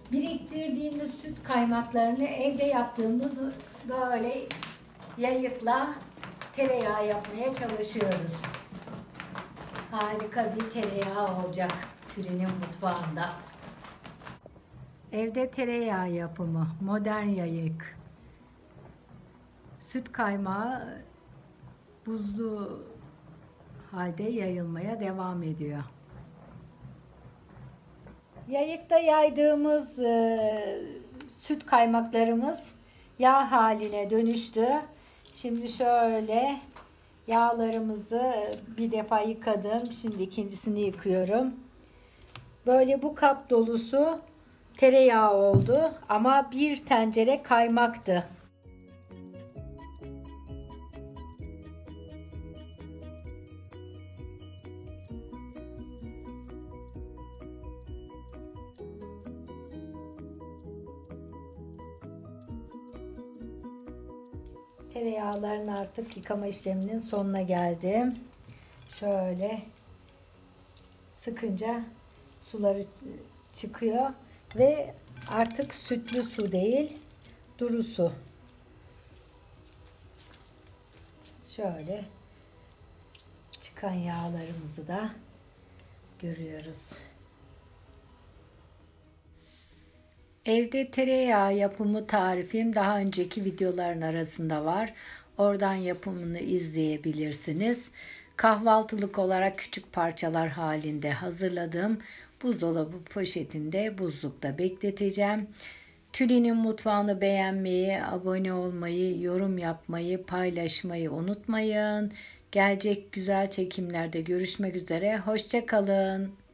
Biriktirdiğimiz süt kaymaklarını evde yaptığımız böyle yayıkla tereyağı yapmaya çalışıyoruz. Harika bir tereyağı olacak Tülin'in mutfağında. Evde tereyağı yapımı, modern yayık. Süt kaymağı buzlu halde yayılmaya devam ediyor. Yayıkta yaydığımız süt kaymaklarımız yağ haline dönüştü. Şimdi şöyle yağlarımızı bir defa yıkadım. Şimdi ikincisini yıkıyorum. Böyle bu kap dolusu tereyağı oldu ama bir tencere kaymaktı. Tereyağların artık yıkama işleminin sonuna geldim. Şöyle sıkınca suları çıkıyor ve artık sütlü su değil, duru su. Şöyle çıkan yağlarımızı da görüyoruz. Evde tereyağı yapımı tarifim daha önceki videoların arasında var. Oradan yapımını izleyebilirsiniz. Kahvaltılık olarak küçük parçalar halinde hazırladım. Buzdolabı poşetinde buzlukta bekleteceğim. Tülin'in mutfağını beğenmeyi, abone olmayı, yorum yapmayı, paylaşmayı unutmayın. Gelecek güzel çekimlerde görüşmek üzere. Hoşça kalın.